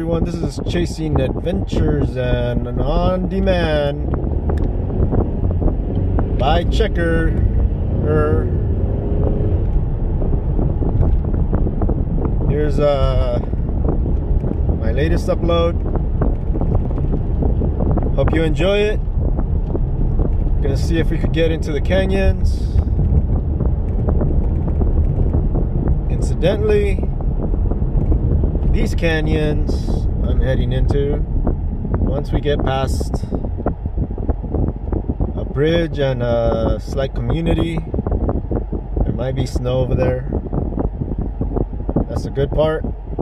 everyone, this is Chasing Adventures and an on-demand by Checker. Here's my latest upload. Hope you enjoy it. Gonna see if we could get into the canyons. Incidentally, these canyons I'm heading into, once we get past a bridge and a slight community, there might be snow over there. That's a good part.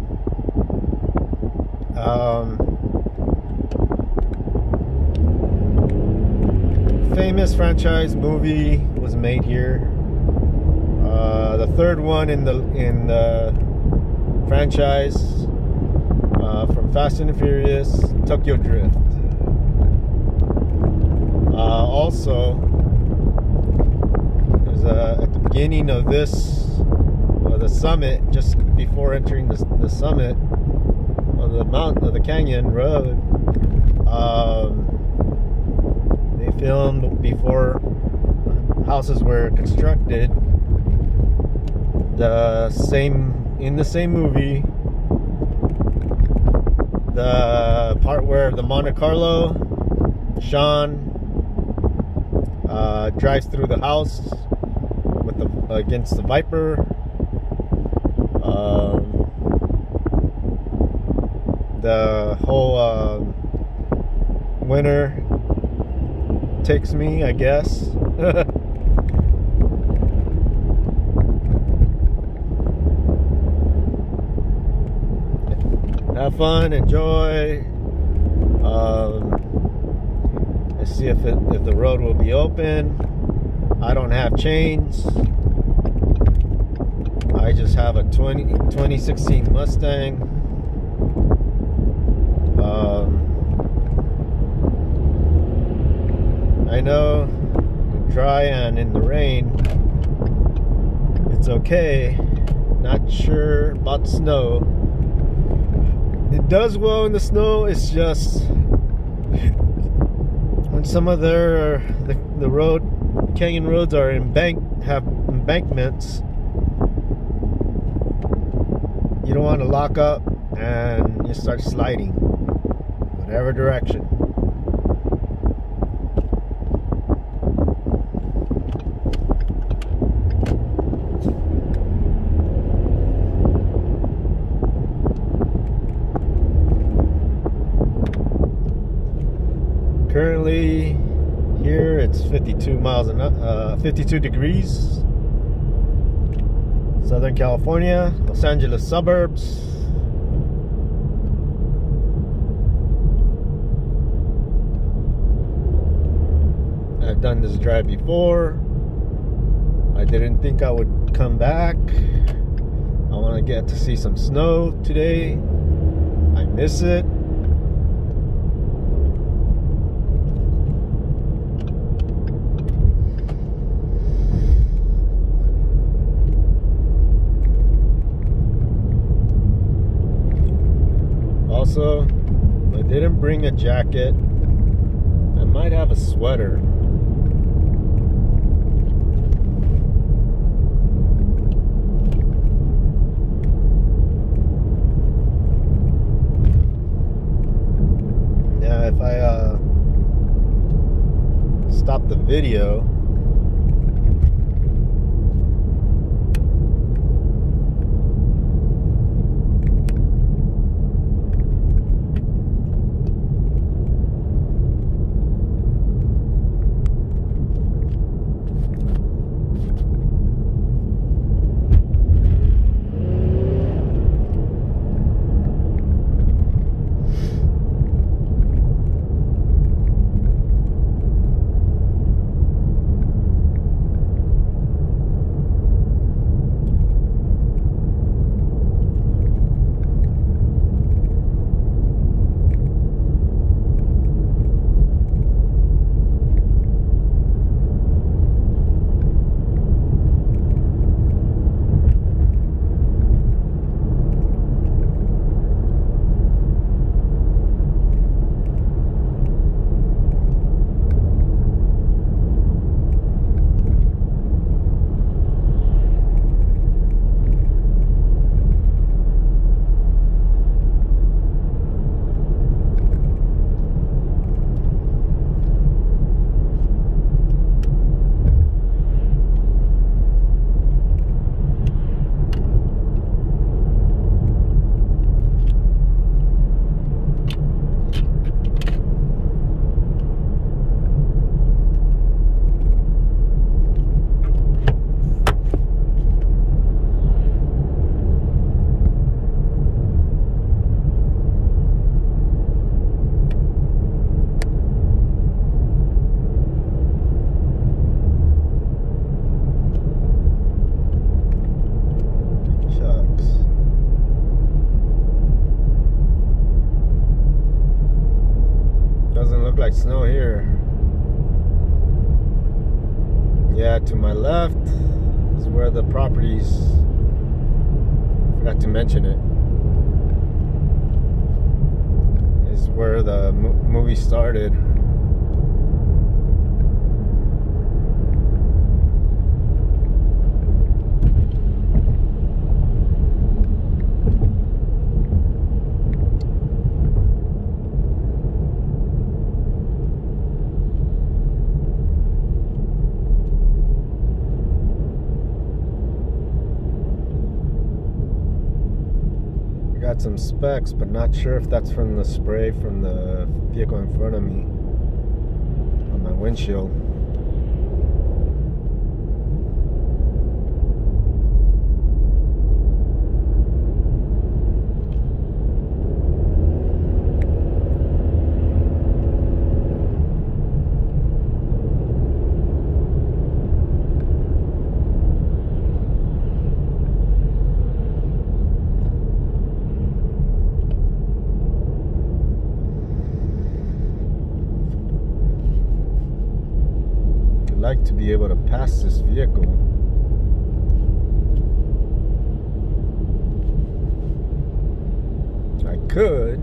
Famous franchise movie was made here. The third one in the franchise from Fast and the Furious, Tokyo Drift. Also, there's at the beginning of this, the summit, just before entering the summit of the mountain of the canyon road, they filmed before houses were constructed. In the same movie, the part where the Monte Carlo, Sean drives through the house with against the Viper. The whole winter takes me, I guess. Have fun, enjoy. Let's see if the road will be open. I don't have chains. I just have a 2016 Mustang. I know, dry and in the rain, it's okay. Not sure about snow. It does well in the snow. It's just when some of the canyon roads are have embankments, you don't want to lock up and you start sliding whatever direction. Currently here it's 52 degrees. Southern California, Los Angeles suburbs. I've done this drive before. I didn't think I would come back. I want to get to see some snow today. I miss it. Also, I didn't bring a jacket. I might have a sweater. Now, if I stop the video, look like snow here. Yeah, to my left is where the properties, forgot to mention it, is where the movie started. Got some specks, but not sure if that's from the spray from the vehicle in front of me on my windshield. Like to be able to pass this vehicle. I could.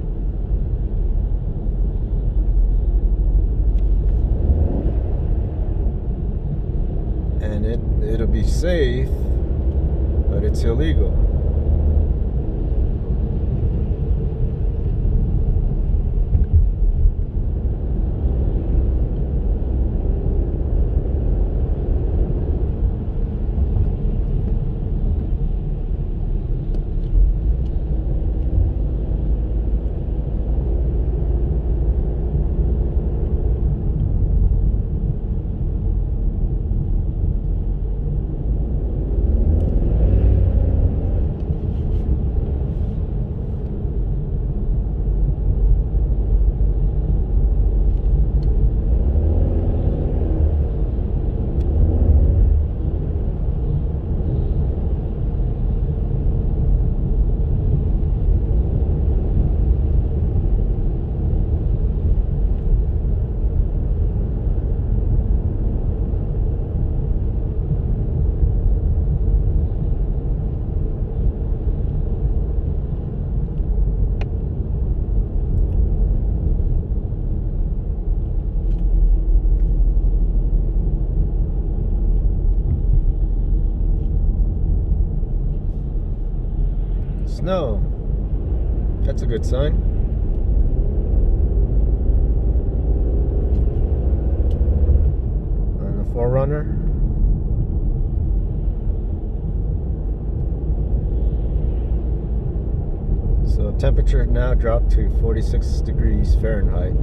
And it'll be safe, but it's illegal. Snow. That's a good sign. And the 4Runner. So temperature now dropped to 46 degrees Fahrenheit.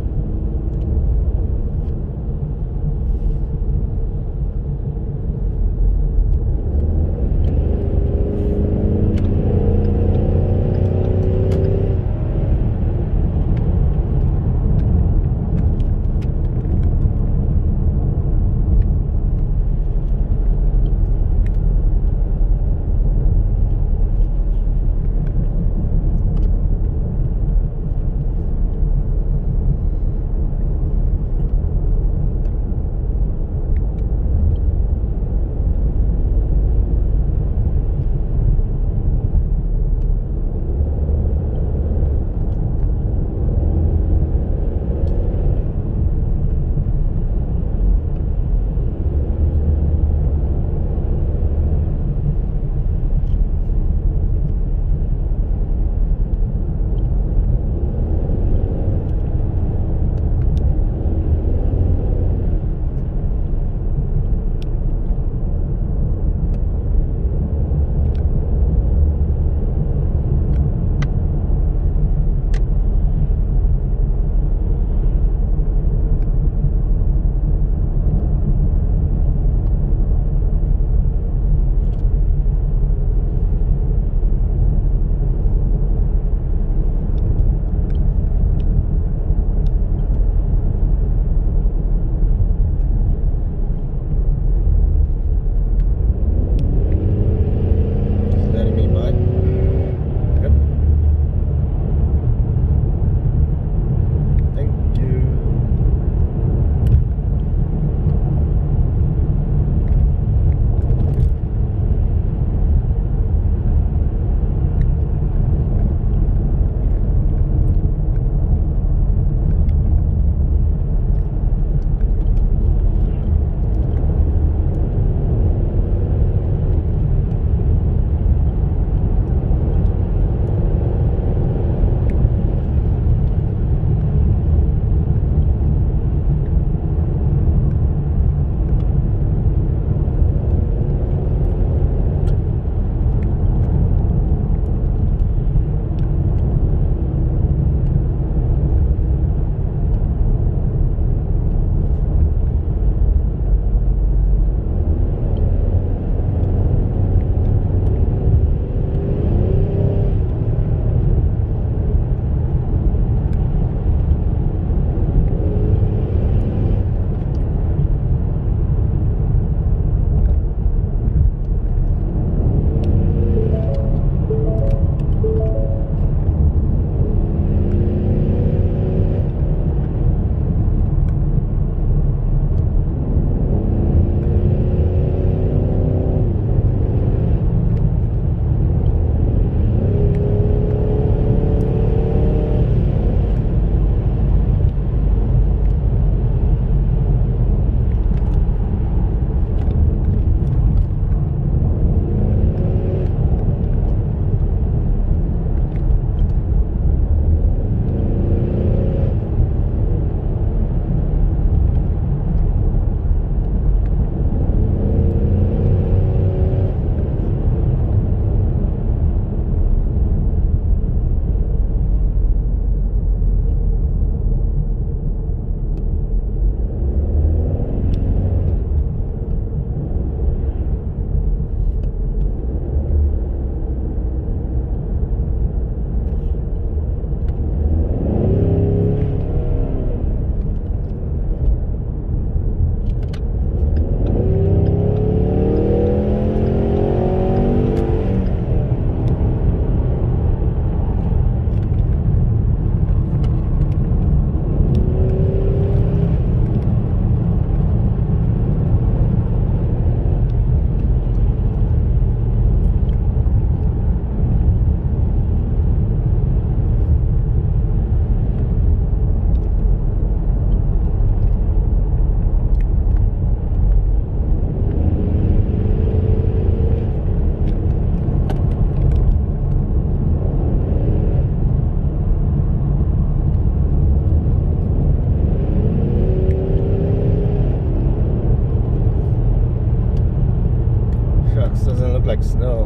snow.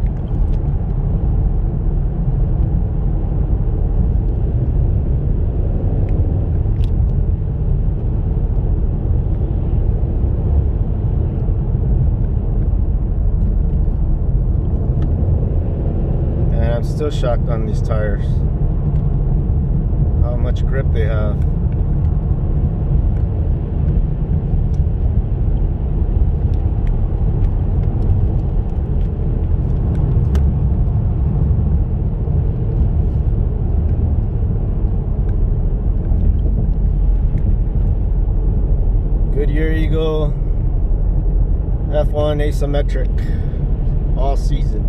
And I'm still shocked on these tires, how much grip they have. Goodyear Eagle F1 asymmetric all season.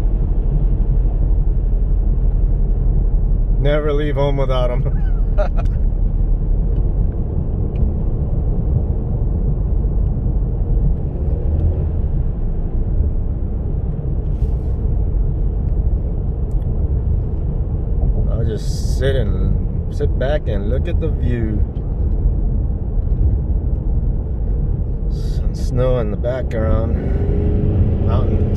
Never leave home without them. I'll just sit back and look at the view. Some snow in the background, mountains.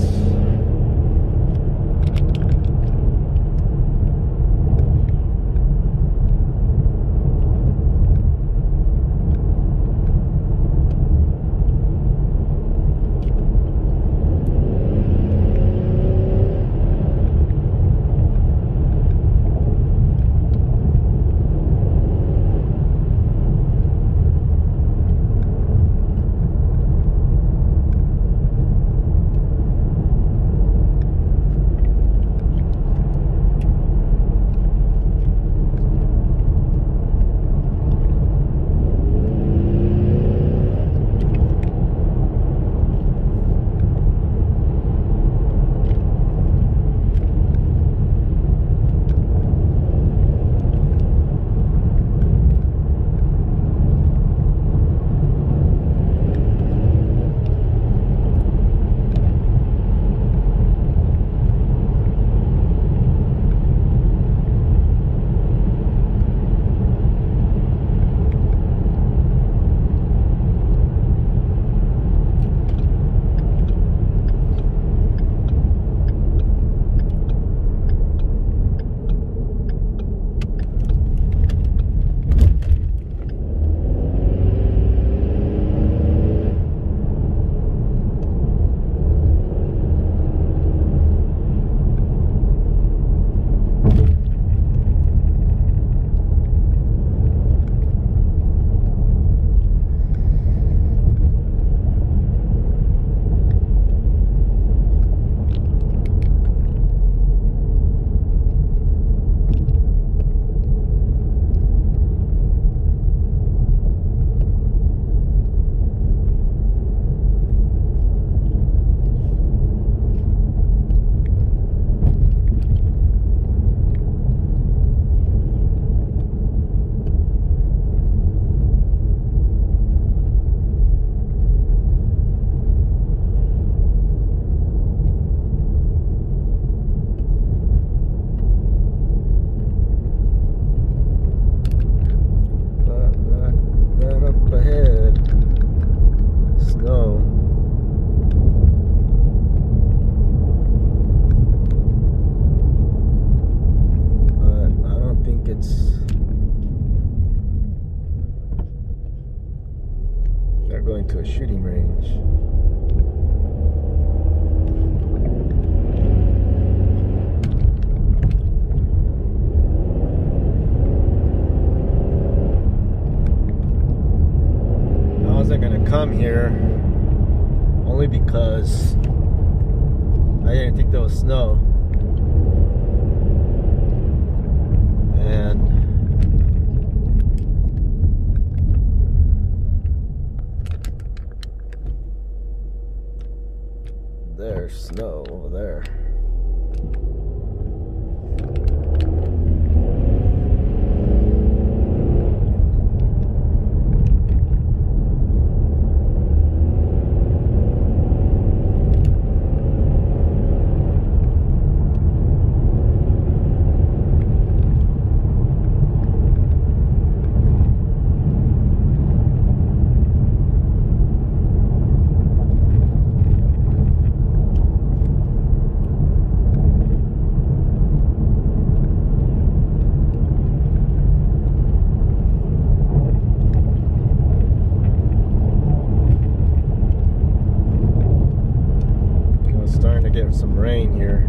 Going to a shooting range. I wasn't gonna come here only because I didn't think there was snow, and there's snow over there. rain here.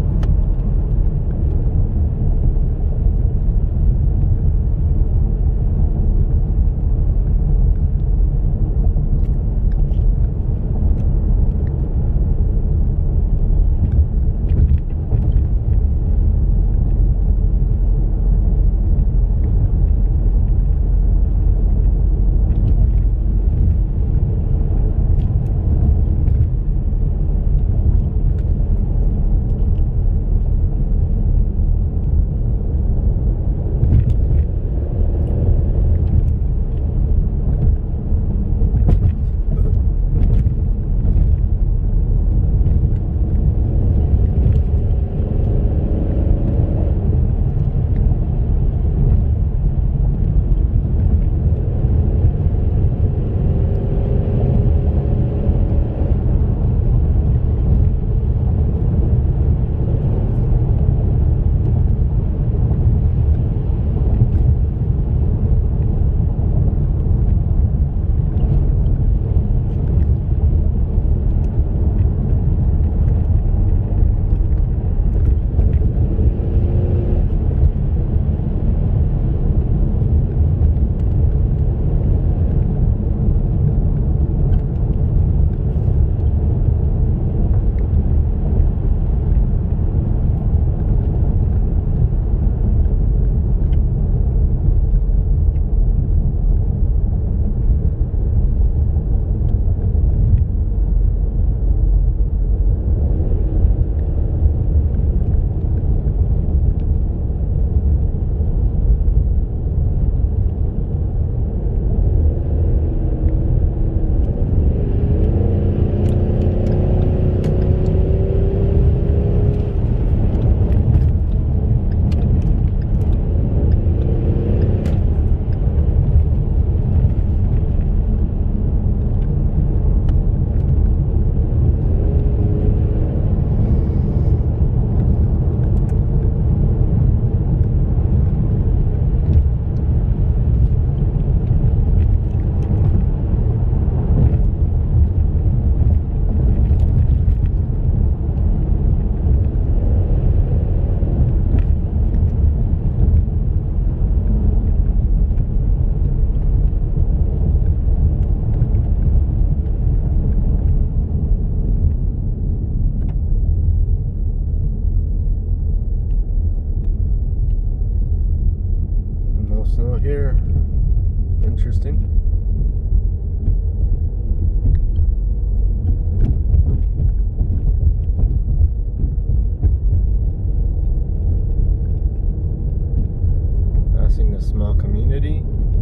Snow here. Interesting. Passing a small community.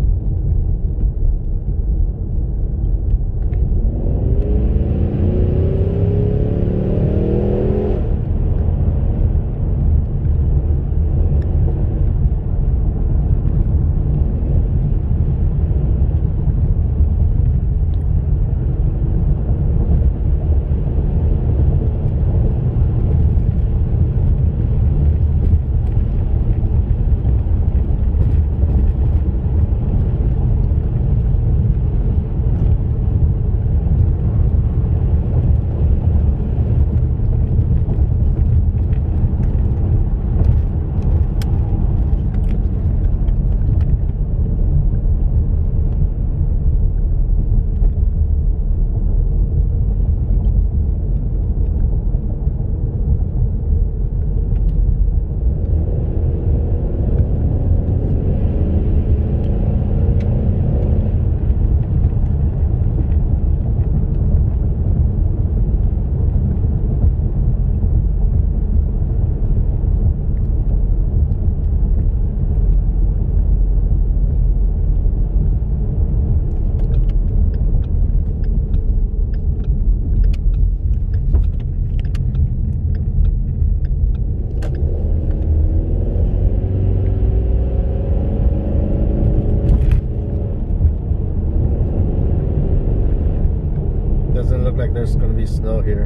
Doesn't look like there's gonna be snow here.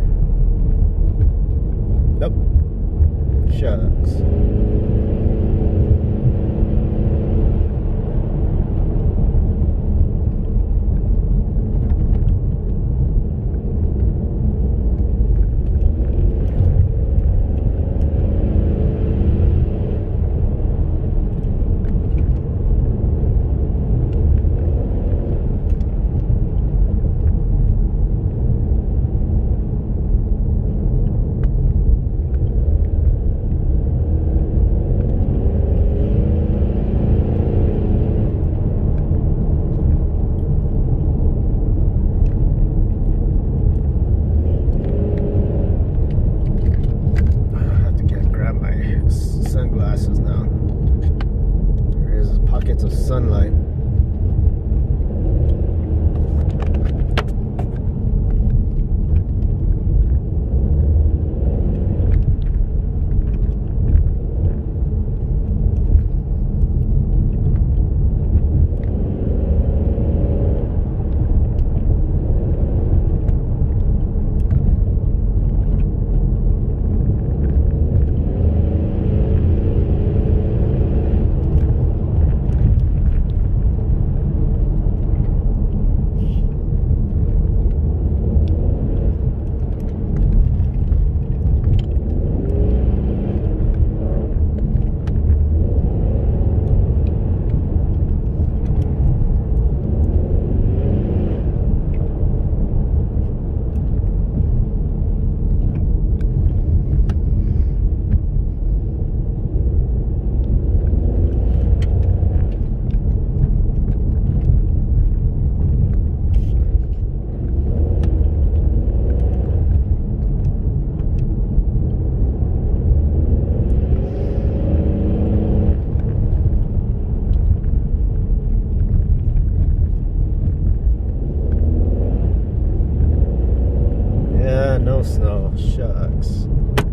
Nope. Shucks. snow. Shucks.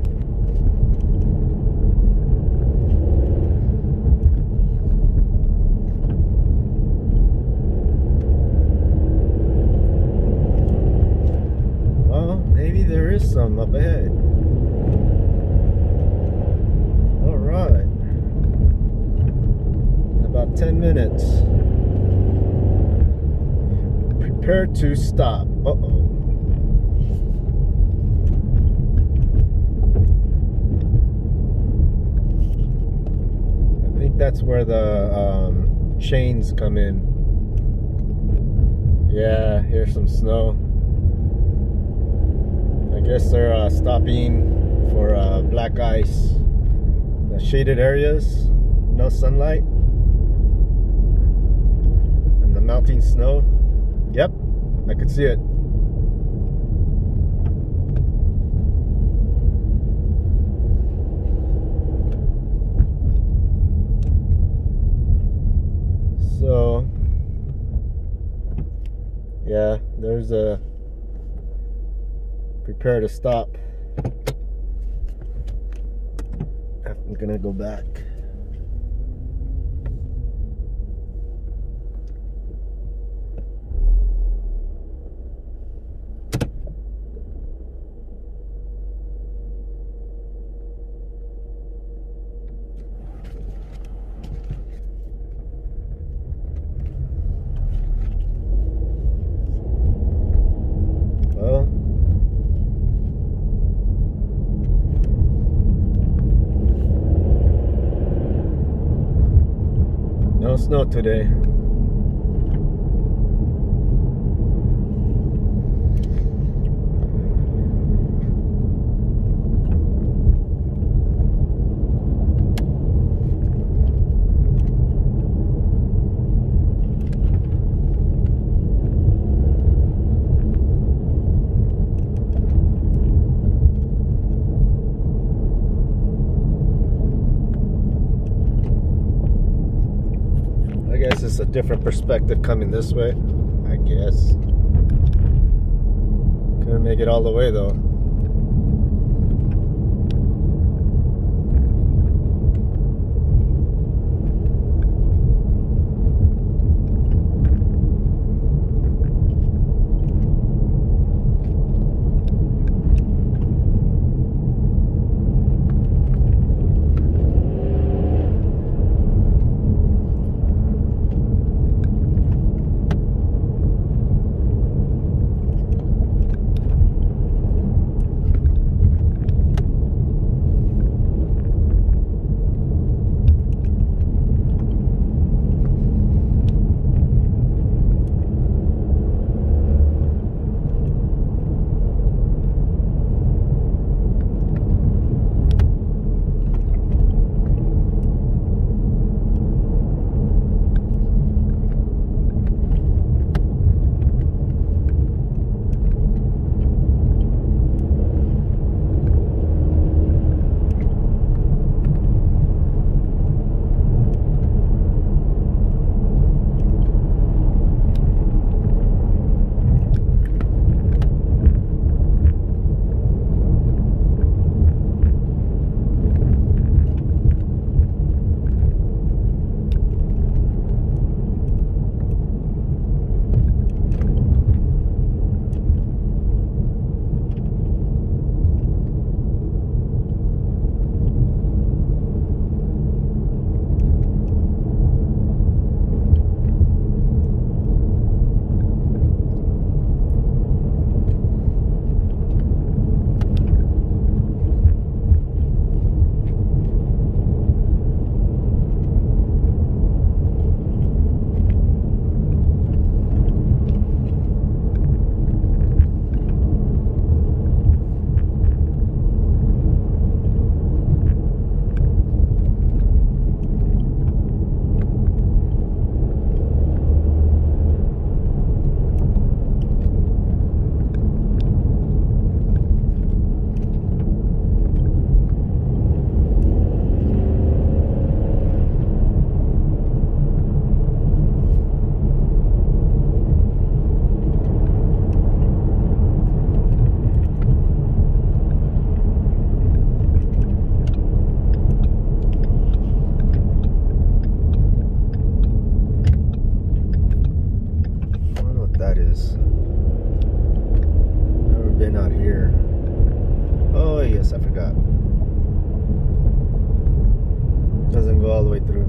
Well, maybe there is some up ahead. Alright. In about 10 minutes. Prepare to stop. Uh-oh. I think that's where the chains come in. Yeah, here's some snow. I guess they're stopping for black ice. The shaded areas, no sunlight, and the melting snow. Yep, I could see it. So, yeah, there's a prepare to stop. I'm gonna go back. Well, no snow today. I guess it's a different perspective coming this way, I guess. Couldn't make it all the way though. that is. Never been out here. Oh yes, I forgot. Doesn't go all the way through.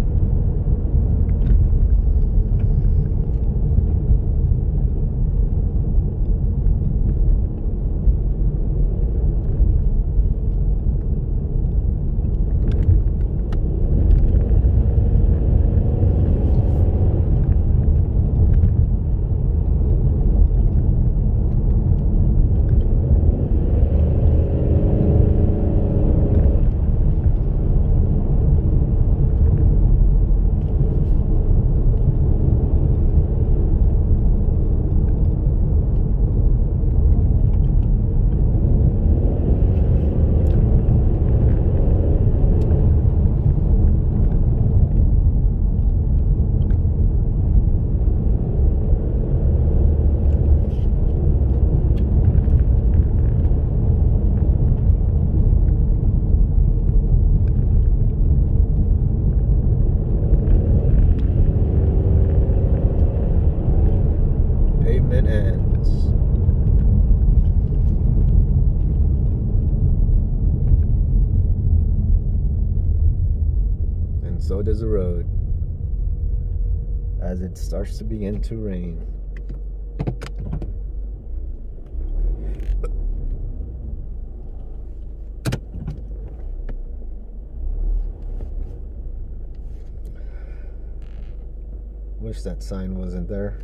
Ends. And so does the road as it starts to begin to rain. Wish that sign wasn't there.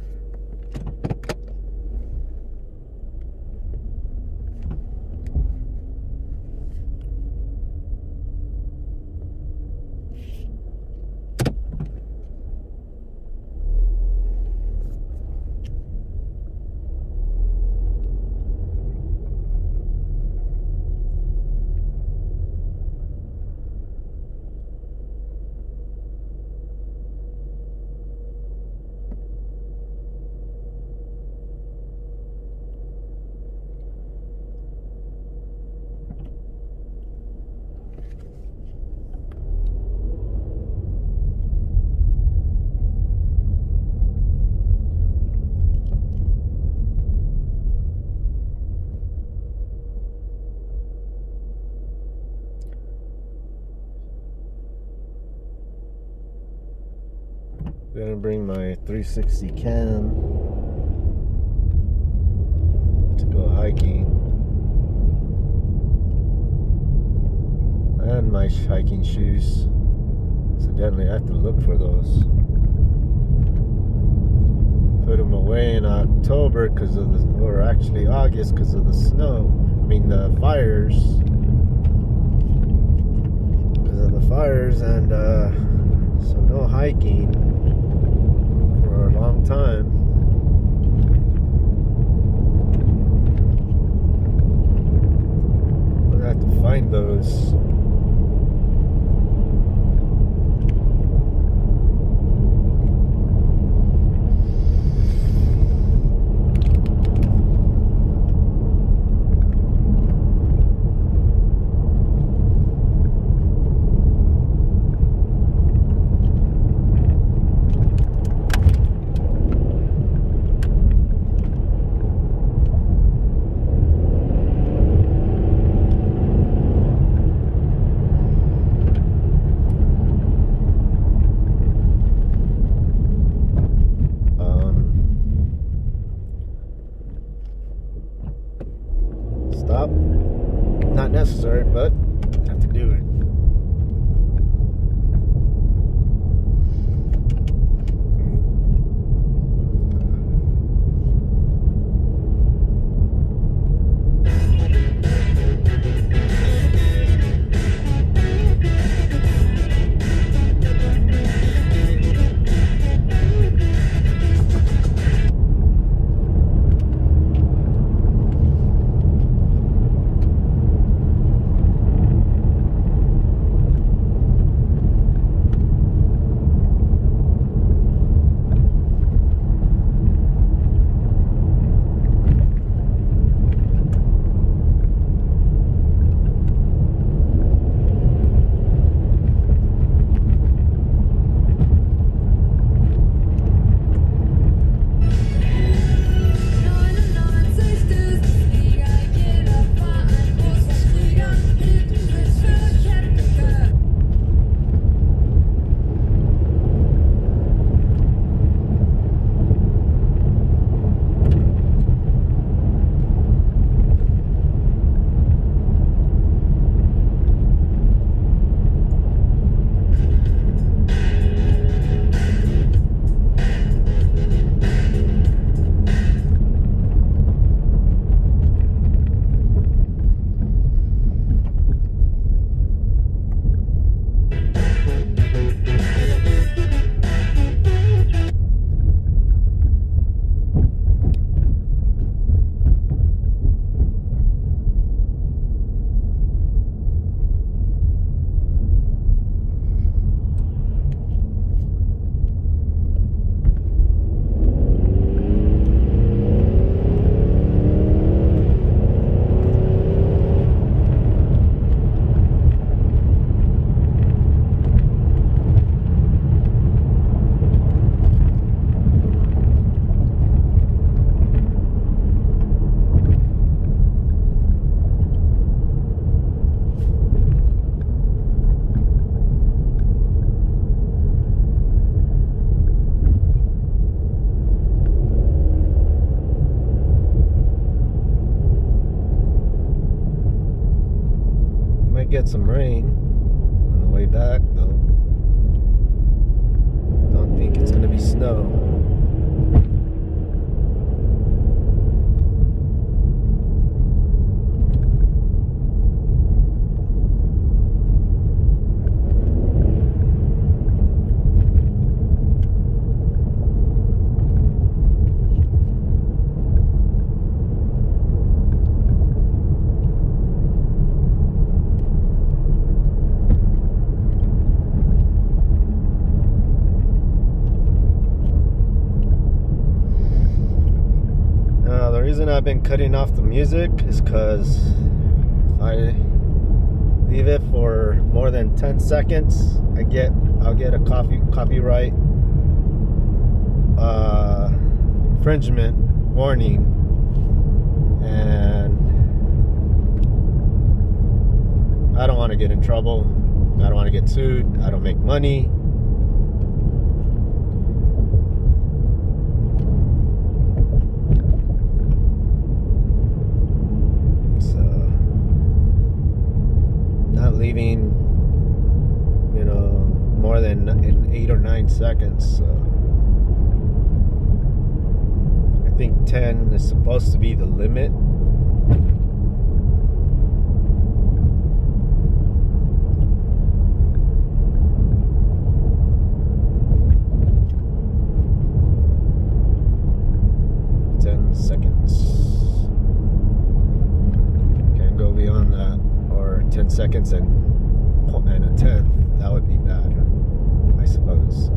Gonna bring my 360 cam to go hiking, and my hiking shoes. Incidentally, I have to look for those. Put them away in October because of the, or actually August because of the snow. I mean the fires. Because of the fires, and so no hiking for a long time. We'll have to find those. Stop. Not necessary, but have to do it. might get some rain on the way back though. Don't think it's gonna be snow. The reason I've been cutting off the music is because if I leave it for more than 10 seconds, I'll get a copyright infringement warning, and I don't want to get in trouble. I don't want to get sued. I don't make money. Leaving, you know, more than in 8 or 9 seconds. So I think 10 is supposed to be the limit. Can't go beyond that. 10 seconds and a tenth, that would be bad, I suppose.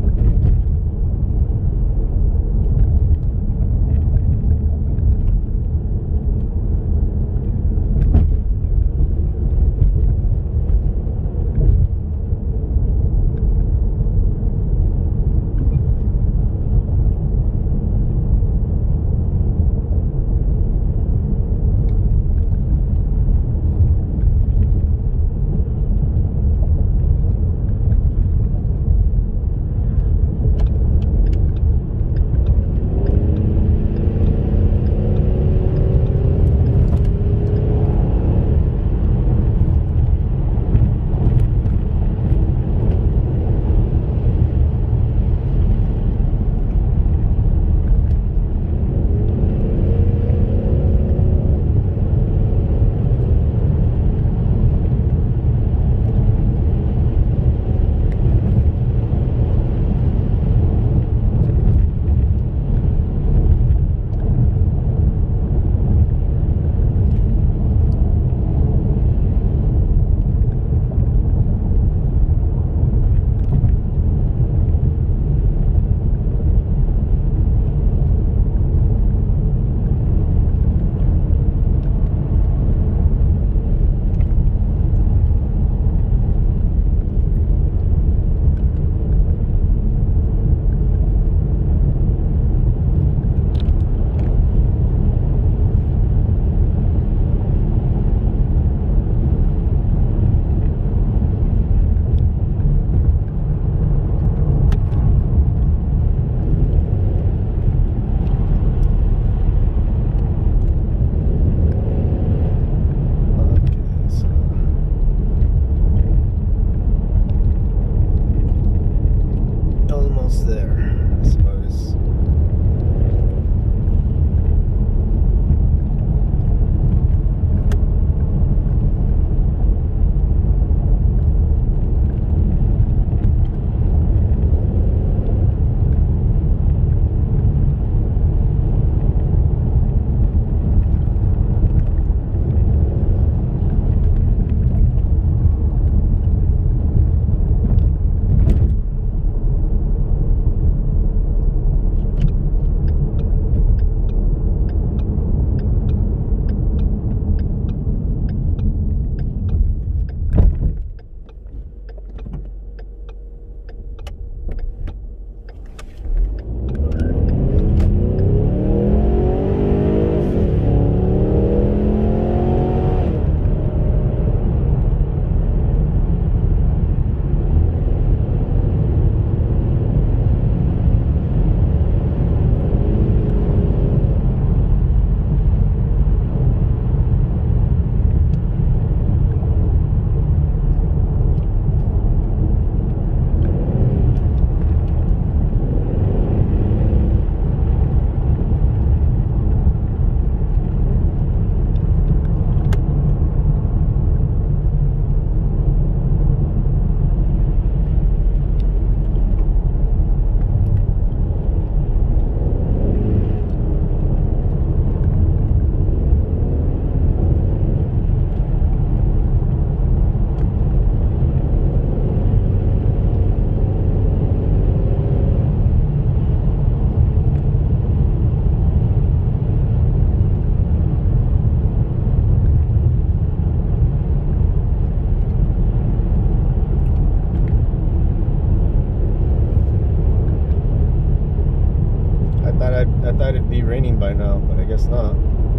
seen by now, but I guess not.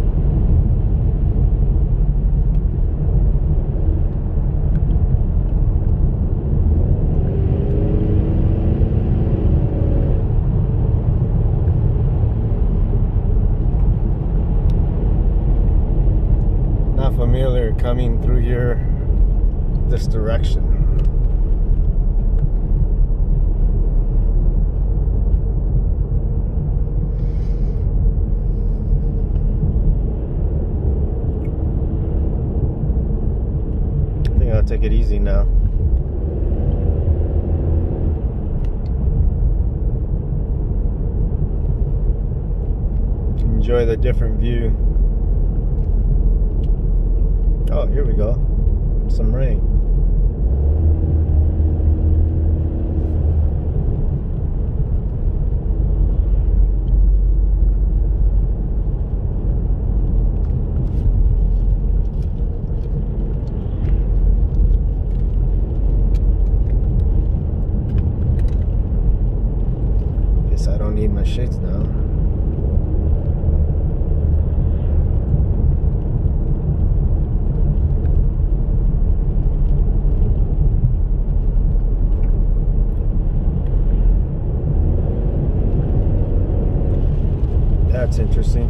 Not familiar coming through here this direction. I'll take it easy now. Enjoy the different view. Oh, here we go. Some rain. I don't need my shades now. That's interesting.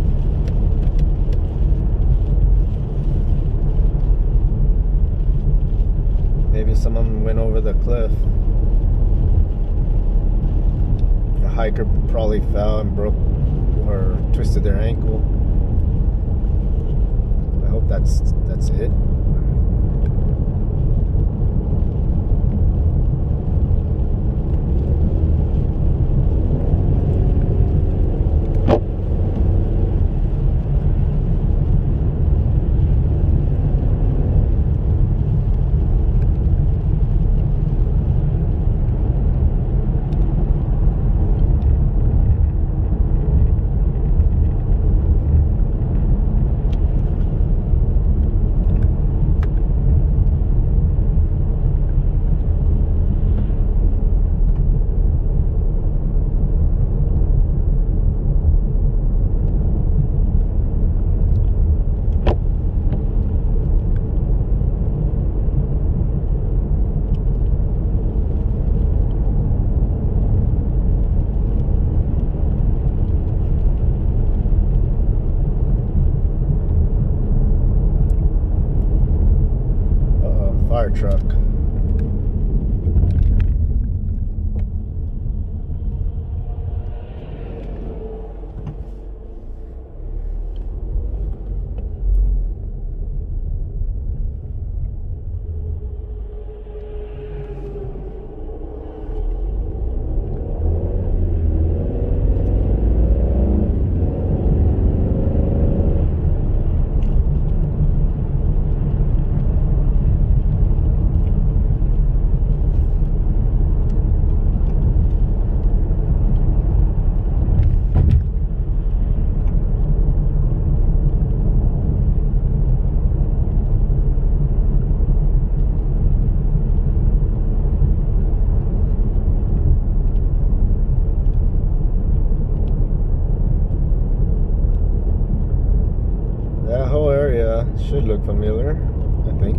Maybe someone went over the cliff. Hiker probably fell and broke or twisted their ankle. I hope that's it. Fire truck. That whole area should look familiar, I think.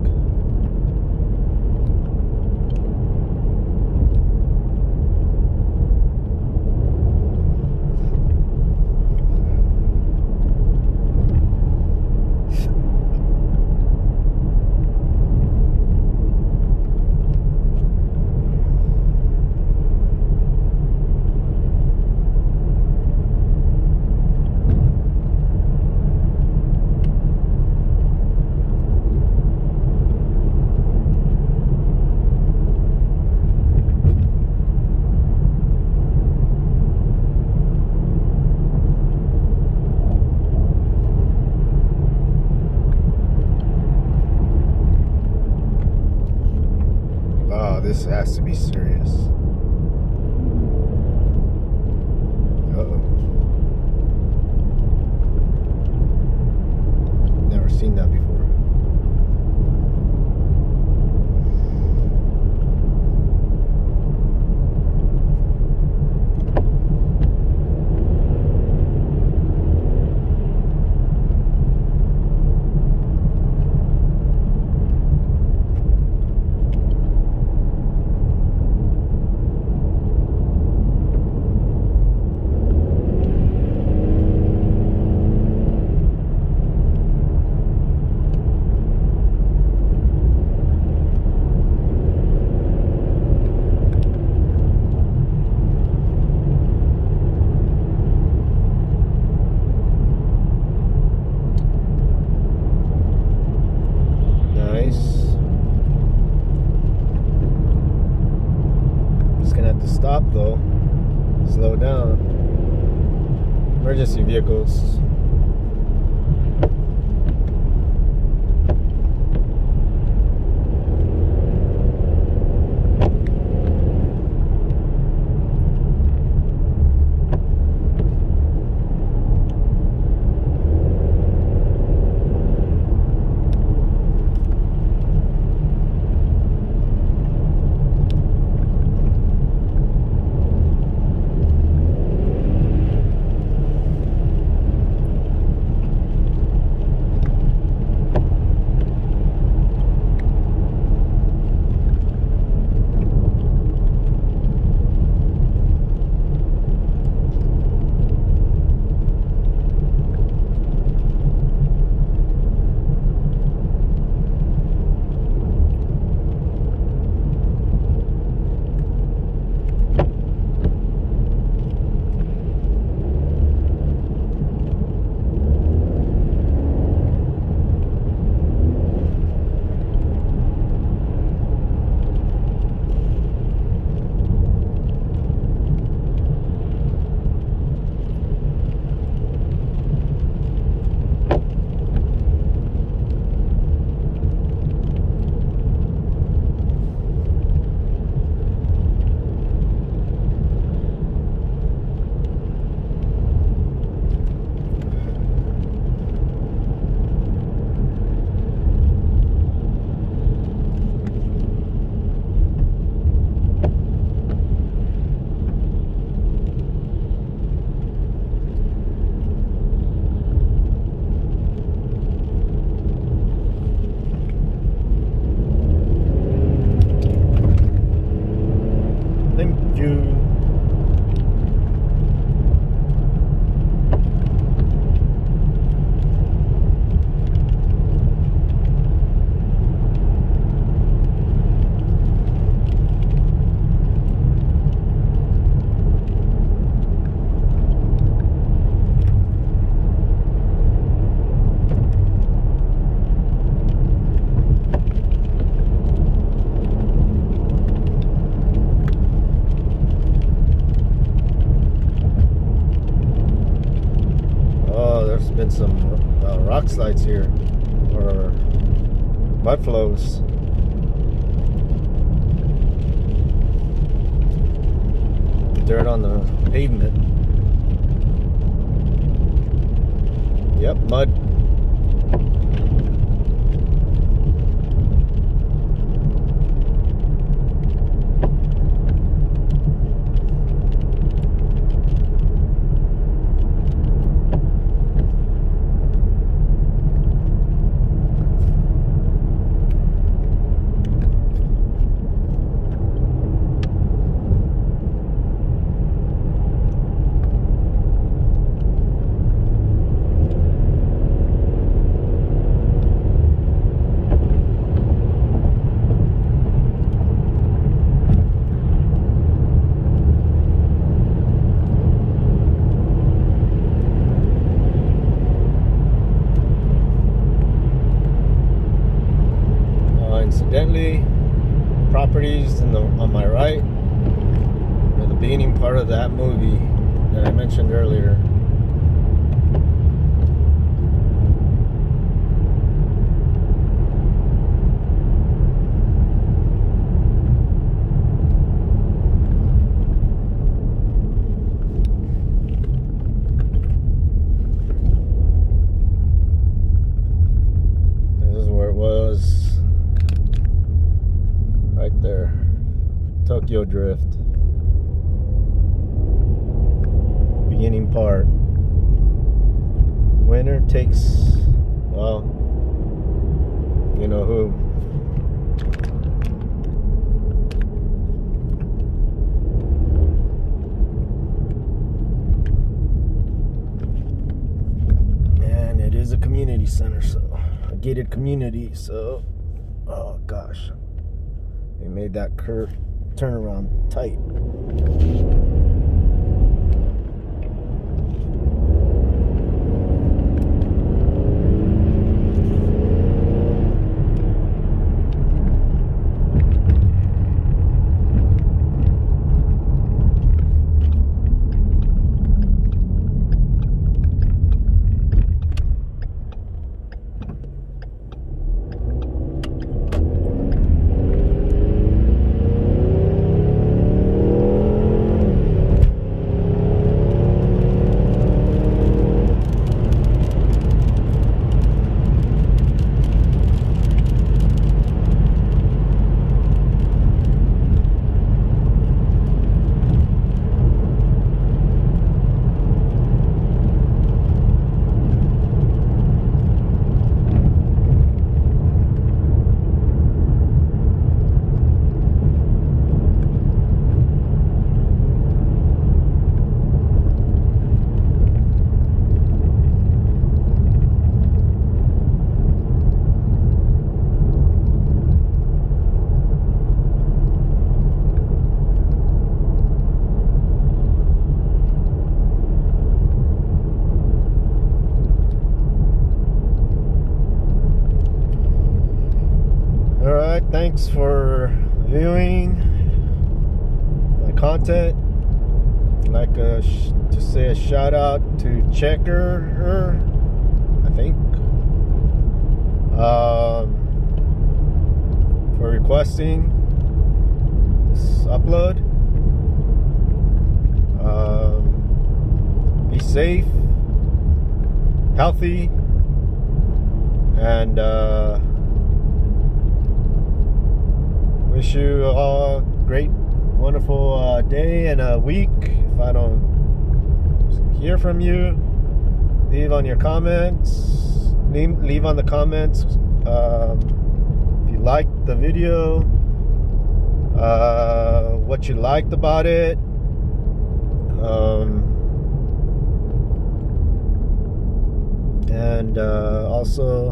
This has to be serious. Uh-oh. Never seen that before. vehicles. Thank you. There's been some rock slides here, or mud flows. Dirt on the pavement. Yep, mud. Incidentally, properties on my right are the beginning part of that movie that I mentioned earlier. This is where it was. Right there, Tokyo Drift, beginning part. Winner takes, well, you know who. And it is a community center, so a gated community, so, oh gosh. They made that curve turnaround tight. thanks for viewing my content. I'd like to say a shout out to Checker, I think, for requesting this upload. Be safe, healthy, and wish you all a great, wonderful day and a week. If I don't hear from you, leave on your comments. Leave on the comments if you liked the video, what you liked about it. And also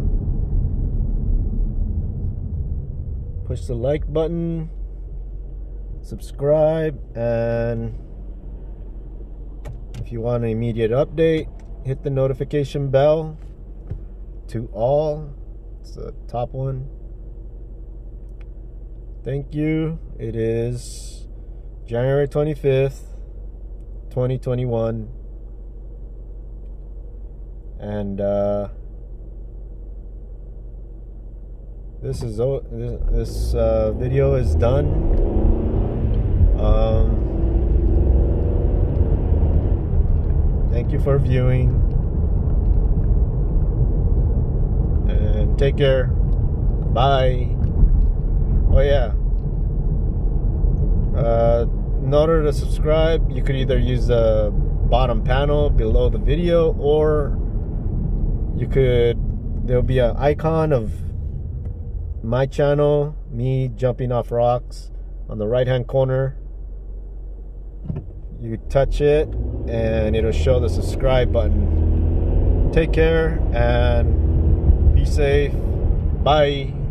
push the like button, subscribe, and if you want an immediate update, hit the notification bell to all. It's the top one. Thank you. It is January 25th, 2021. And this video is done. Thank you for viewing, and take care. Bye. Oh yeah, in order to subscribe, you could either use the bottom panel below the video, or there'll be an icon of my channel, me jumping off rocks, on the right hand corner. You touch it and it'll show the subscribe button. Take care and be safe. Bye.